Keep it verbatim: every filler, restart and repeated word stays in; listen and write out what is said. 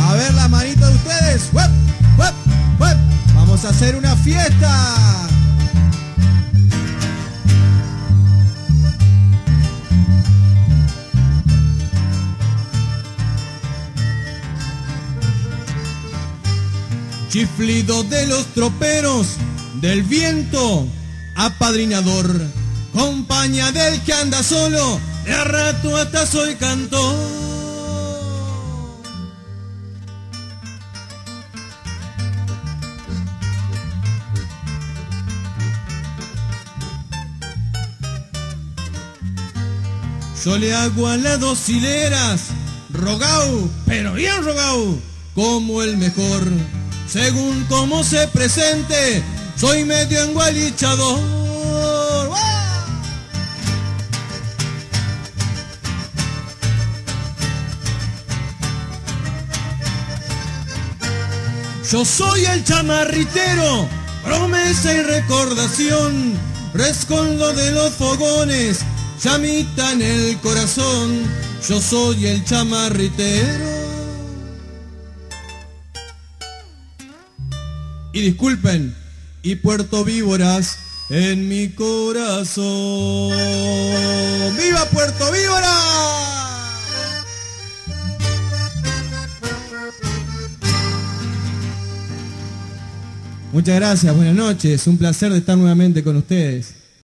A ver las manitos de ustedes. ¡Huep! ¡Huep! ¡Huep! Vamos a hacer una fiesta. Chiflido de los troperos, del viento apadrinador, compañía del que anda solo, de a rato hasta soy cantor. Yo le hago a las dos hileras, rogao, pero bien rogao, como el mejor. Según como se presente, soy medio engualichador. ¡Wow! Yo soy el chamarritero, promesa y recordación, rescoldo de los fogones, llamita en el corazón. Yo soy el chamarritero. Y disculpen, y Puerto Víboras en mi corazón. ¡Viva Puerto Víboras! Muchas gracias, buenas noches, un placer de estar nuevamente con ustedes.